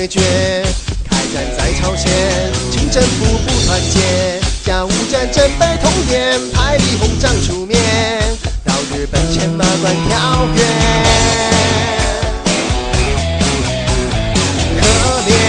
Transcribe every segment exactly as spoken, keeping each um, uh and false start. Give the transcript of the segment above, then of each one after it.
灭绝。开战在朝鲜，清政府不团结，甲午战争被通电，派力轰炸出面，到日本签马关条约。可怜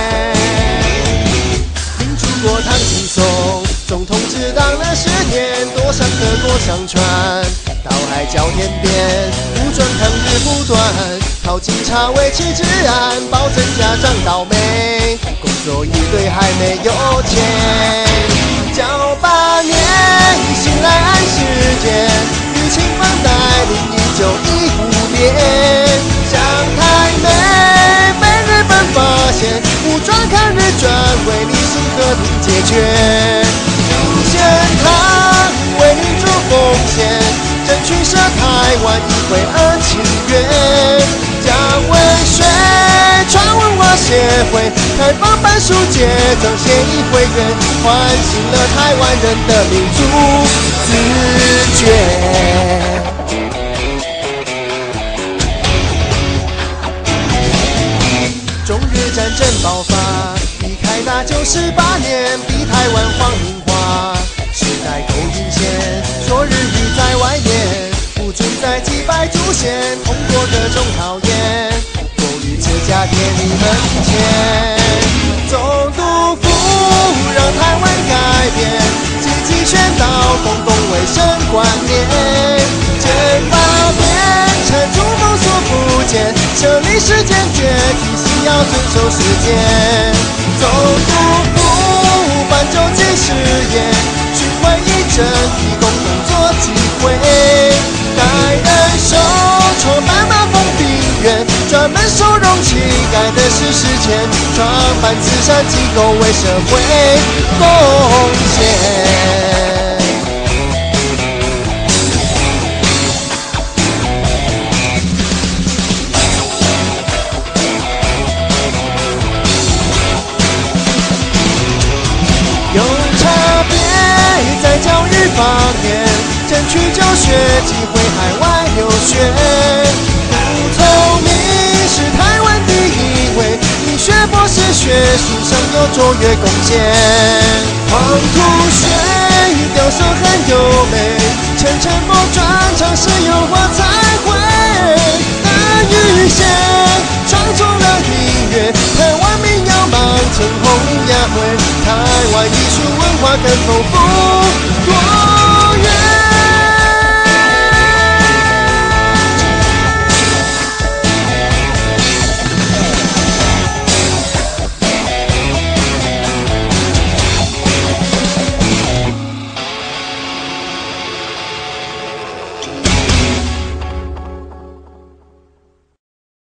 民主国唐景松，总统只当了十年，多少德国商船，岛海角天边，武装抗日不断，靠警察维持治安，保证家长倒霉，工作一堆还没有钱。交八年，醒来暗世界，与清方带领依旧一五年，向台美被日本发现，武装抗日专为理性和平解决。无限堂为民主奉献，争取设台湾议会二情愿，将文学传文化协会开放办书节，彰显议会员，唤醒了台湾人的民族自觉。中日战争爆发，已开打九十八年，逼台湾皇民化，时代勾引线，说日语在外面，不准再祭拜祖先，通过各种考验，国语持家贴你门前。总督府让台湾改变，积极宣导公共卫生观念，减法变成珠封锁福建，设立时间决提醒要遵守时间。总督府办周期实验，巡回议政提供工作机会，带人手筹办马蜂病院，专门收容乞丐的是事前，创办慈善机构为社会贡献。有差别在教育方面，争取教学机会海外留学。不聪明是台湾第一位，医学博士学术上有卓越贡献。黄土水雕塑很优美，陈澄波专长是油画彩绘。邓雨贤创作了音乐，台湾民谣mang成红雅会，台湾艺术文化更丰富。